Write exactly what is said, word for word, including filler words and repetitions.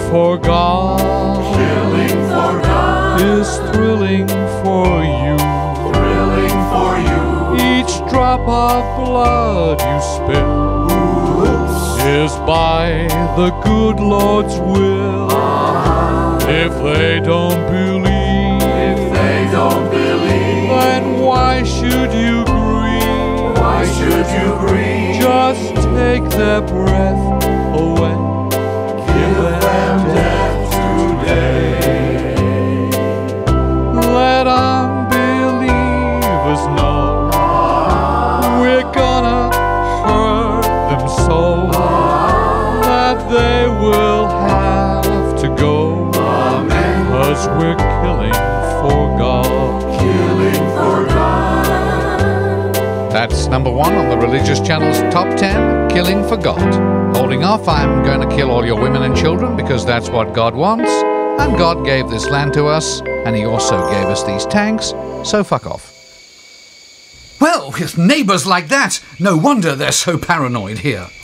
for God. Killing for God. Is thrilling for you. Thrilling for you. Each drop of blood you spill is by the good Lord's will. Uh-huh. If they don't believe, If they don't believe, then why should you grieve? why should you grieve? Just take their breath away. Give them death today. Let unbelievers know we're gonna hurt them so that they will have to go. Amen. 'Cause we're killing for God. Killing for God. That's number one on the Religious Channel's Top ten, Killing for God. Holding off, I'm going to kill all your women and children because that's what God wants. And God gave this land to us, and He also gave us these tanks, so fuck off. Well, with neighbours like that, no wonder they're so paranoid here.